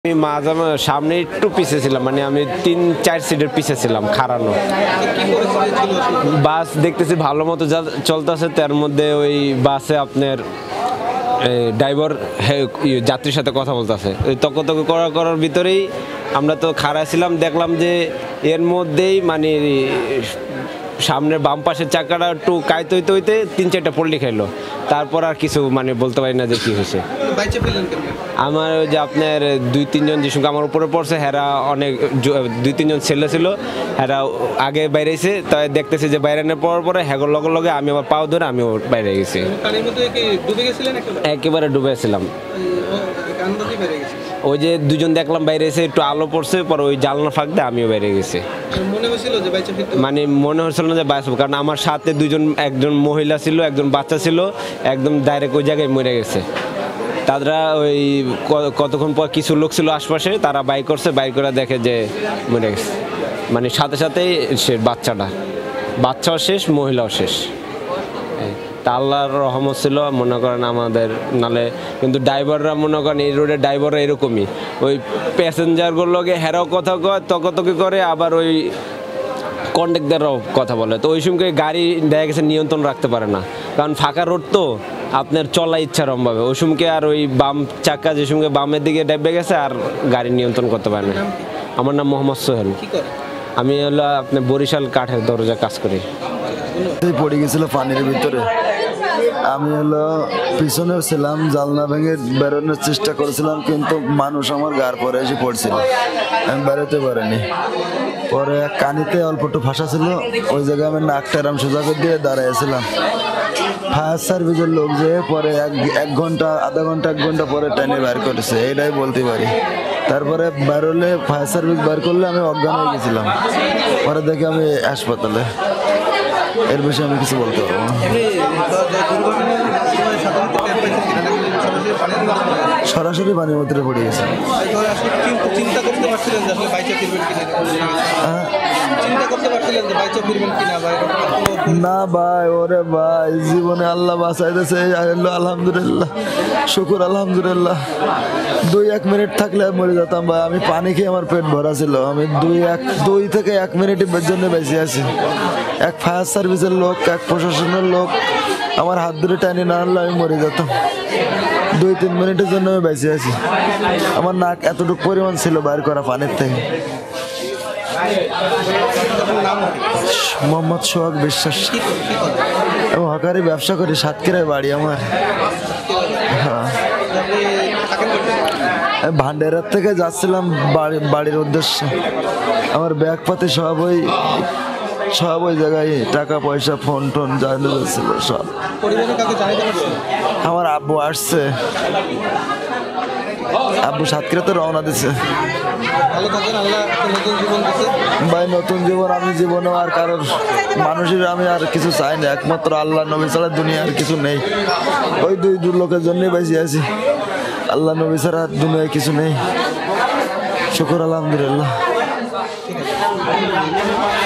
আমি সামনে একটু পিছে ছিলাম, মানে আমি ৩-৪ সিটের পিছে ছিলাম খাড়ানো। বাস দেখতেছি ভালো মতো চলতেছে, তার মধ্যে ওই বাসে আপনার ড্রাইভার যাত্রীর সাথে কথা বলতেছে। ওই তক করার ভিতরেই আমরা তো খাড়া ছিলাম, দেখলাম যে এর মধ্যেই মানে সামনের বাম পাশের চাকাটা একটু কাইতে হইতে ৩-৪টা পল্লি খাইলো। তারপর আর কিছু মানে বলতে পারি না যে কি হয়েছে। আমার ওই যে আপনার ২-৩ জন যে সঙ্গে আমার উপরে পড়ছে, হেরা অনেক ২-৩ জন ছেলে ছিল, হেরা আগে বাইরেছে। তাই দেখতেছি যে বাইরে পড়ার পরে হ্যাগর লগে আমি আবার পাও ধরে আমিও বাইরে গেছি। একেবারে ডুবেছিলাম। ওই যে দুজন দেখলাম বাইরে এসে একটু আলো পড়ছে, পরে ওই জানলা ফাঁক দিয়ে আমিও বাইরে গেছি। মানে মনে হচ্ছিল না যে বাঁচবো, কারণ আমার সাথে একজন মহিলা ছিল, একজন বাচ্চা ছিল, একদম ডাইরেক্ট ওই জায়গায় মরে গেছে। তারা ওই কতক্ষণ পর কিছু লোক ছিল আশপাশে, তারা বাইক করছে, বাইক করে দেখে যে মরে গেছে। মানে সাথে সাথেই সে বাচ্চাও শেষ, মহিলাও শেষ। তা আল্লাহর রহমত ছিল মনে করেন আমাদের, নালে কিন্তু ড্রাইভাররা মনে করেন এই রোডের ড্রাইভাররা এরকমই, ওই প্যাসেঞ্জারগুলোকে হেরাও কথা কয়, তকতকি করে, আবার ওই কন্ডাক্টররাও কথা বলে। তো ওই সময় গাড়ি দেখা গেছে নিয়ন্ত্রণ রাখতে পারে না, কারণ ফাঁকা রোড তো আপনার চলা ইচ্ছারমভাবে ওই সময়কে, আর ওই বাম চাকা যে সময় বামের দিকে ডেবে গেছে, আর গাড়ি নিয়ন্ত্রণ করতে পারে না। আমার নাম মোহাম্মদ সোহেল। আমি হলো আপনার বরিশাল কাঠের দরজা কাজ করি। পড়ে গেছিল পানির ভিতরে, আমি হলো পিছনেও ছিলাম, জানলা ভেঙে বেরোনোর চেষ্টা করেছিলাম, কিন্তু মানুষ আমার গার পরে এসে পড়ছিল, আমি বেরোতে পারিনি। পরে এক কানিতে অল্প একটু ফাঁসা ছিল, ওই জায়গায় আমি নাকটা এরম সোজা করে দিয়ে দাঁড়াইছিলাম। ফায়ার সার্ভিসের লোক যে পরে এক ঘন্টা, আধা ঘন্টা, 1 ঘন্টা পরে টেনে বের করেছে, এটাই বলতে পারি। তারপরে বেরোলে ফায়ার সার্ভিস বের করলে আমি অজ্ঞান হয়ে গেছিলাম, পরে দেখে আমি হাসপাতালে। এর বেশি আমি কিছু বলতে পারবো না। সরাসরি পানির মধ্যে পড়ে গেছে। না ভাই, ওরে ভাই, জীবনে আল্লাহ বাঁচাইতেছে, আলহামদুলিল্লাহ, শুকুর আলহামদুলিল্লাহ। 2-1 মিনিট থাকলে মরে যেতাম ভাই। আমি পানি খেয়ে আমার পেট ভরা ছিল, আমি 2 থেকে 1 মিনিটের জন্য বেঁচে আছি। এক ফায়ার সার্ভিসের লোক, এক প্রশাসনের লোক আমার হাত ধরে টানি না আনলে আমি মরে যেতাম। 2-3 মিনিটের জন্য আমি বেঁচে আছি। আমার নাক এতটুকু পরিমাণ ছিল বাইর করা পানির থেকে। মোহাম্মদ সোহাগ বিশ্বাস। আমি হকারি ব্যবসা করি, সাতক্ষীরায় বাড়ি আমার। হ্যাঁ, ভান্ডারার থেকে যাচ্ছিলাম বাড়ির উদ্দেশ্যে। আমার ব্যাগপাতি সব ওই জায়গায়, টাকা পয়সা, ফোন টোন জানিয়ে যাচ্ছিল সব। আমার আব্বু আসছে, আব্বু সাতক্ষীরাতে রওনা দিছে। ভাই নতুন জীবন, আমি জীবনেও আর কারোর মানুষের আমি আর কিছু চাই না, একমাত্র আল্লাহ নবী ছাড়া দুনিয়া আর কিছু নেই। ওই 2 লোকের জন্যই বেঁচে আছি, আল্লাহ নবী ছাড়া দুনিয়ায় কিছু নেই। শুকর আলহামদুলিল্লাহ।